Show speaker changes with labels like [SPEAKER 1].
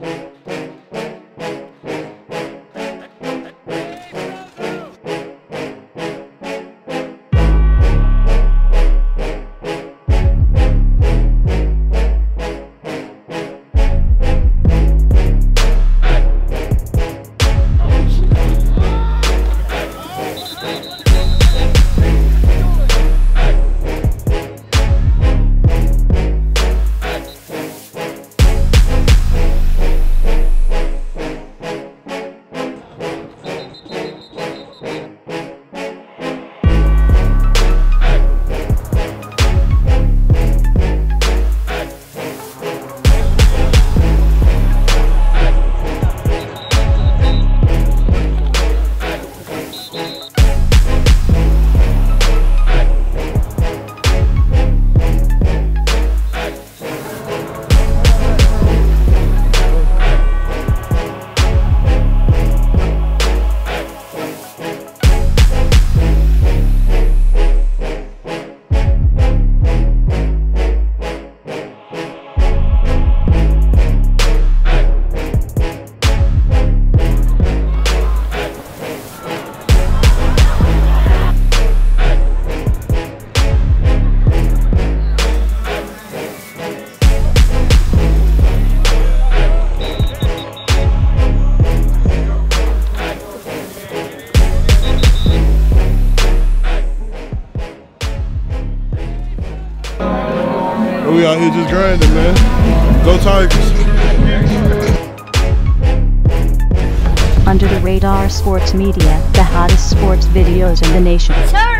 [SPEAKER 1] We out here just grinding, man. Go Tigers.
[SPEAKER 2] Under the Radar Sports Media, the hottest sports videos in the nation.